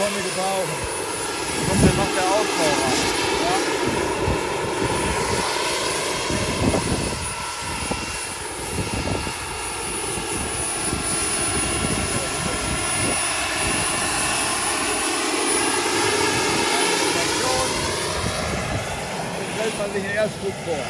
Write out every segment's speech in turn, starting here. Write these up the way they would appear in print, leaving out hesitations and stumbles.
Tonne gebrauchen. Kommt dann noch der Aufbau ran. Ja? Dann stellt man sich den Erstdruck vor.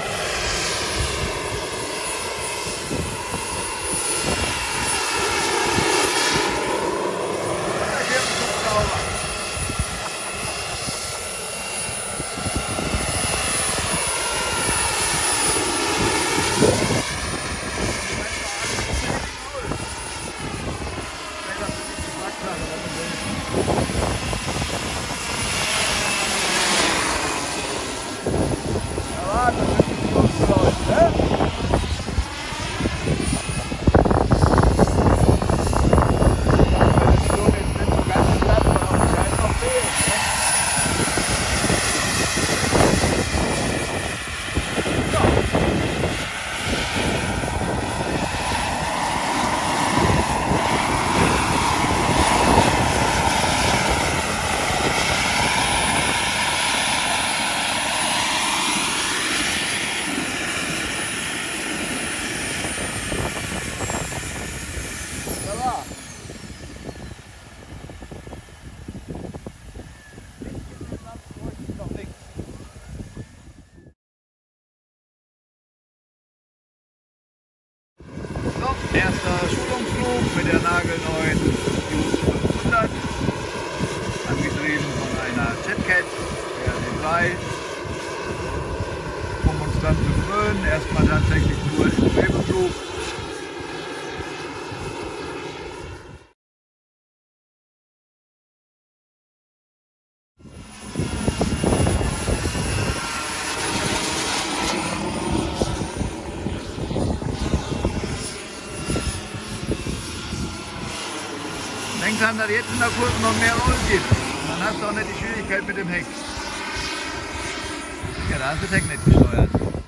Erster Schulungsflug mit der nagelneuen Jus 500, angetrieben von einer Jetcat RD3, um uns dann zu gewöhnen, erstmal tatsächlich nur im Schwebeflug. Denk dran, dass jetzt in der Kurve noch mehr Rollen gibt. Dann hast du auch nicht die Schwierigkeit mit dem Heck. Ja, da hast du das Heck nicht gesteuert.